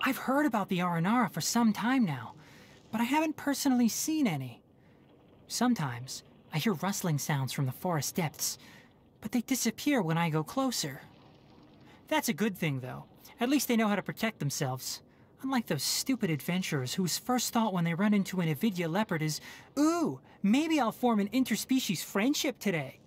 I've heard about the Aranara for some time now, but I haven't personally seen any. Sometimes, I hear rustling sounds from the forest depths, but they disappear when I go closer. That's a good thing, though. At least they know how to protect themselves. Unlike those stupid adventurers whose first thought when they run into an Avidya leopard is, "Ooh, maybe I'll form an interspecies friendship today."